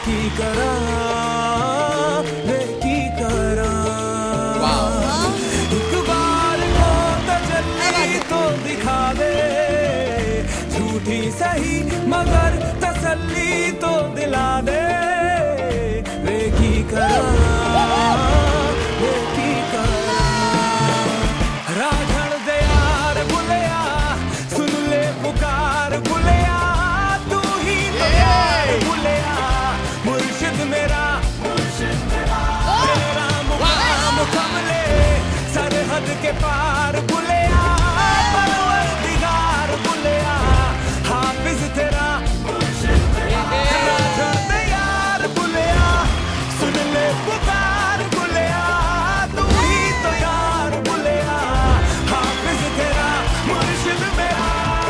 की करा की करा एक बार को तजल्ली तो दिखा दे, झूठी सही मगर तसल्ली तो दिला दे, वे की करा की करा। राधड़ दे यार बुलिया, सुन ले पुकार बुलिया, तू ही तो यार बुलिया, मुर्शिद मेरा तेरा मुकाम कमले सरहद के पार बुलिया, परवरदिगार बुलिया, हाफिज तेरा राधड़ दे यार बुलिया, सुन ले पुकार बुलिया, तू ही तो यार बुलिया, हाफिज तेरा मुर्शिद मेरा।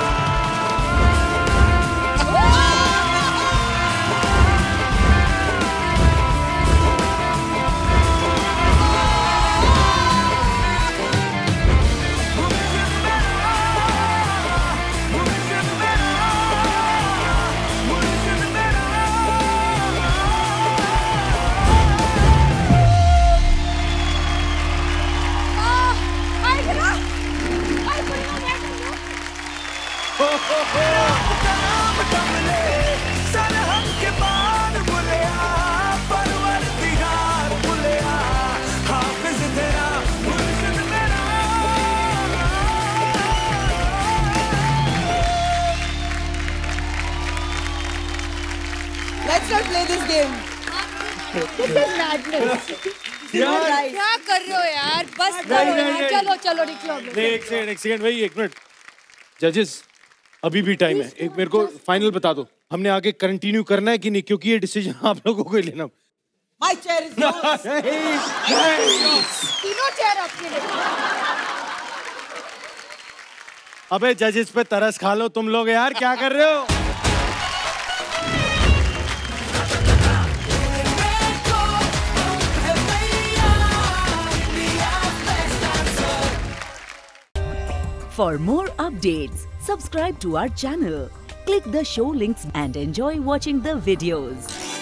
Let's not play this game. This is madness. क्या कर रहे हो यार? बस करो यार, चलो चलो निकलो। एक सेकंड भाई, एक मिनट। जजेस अभी भी टाइम है, एक मेरे को फाइनल बता दो, हमने आगे कंटिन्यू करना है कि नहीं, क्योंकि ये डिसीजन आप लोगों को ही लेना। My chair is yours. तीनों चेयर आपके लिए। अबे जजेस पे तरस खा लो तुम लोग यार, क्या कर रहे हो? For more updates, subscribe to our channel, click the show links and enjoy watching the videos.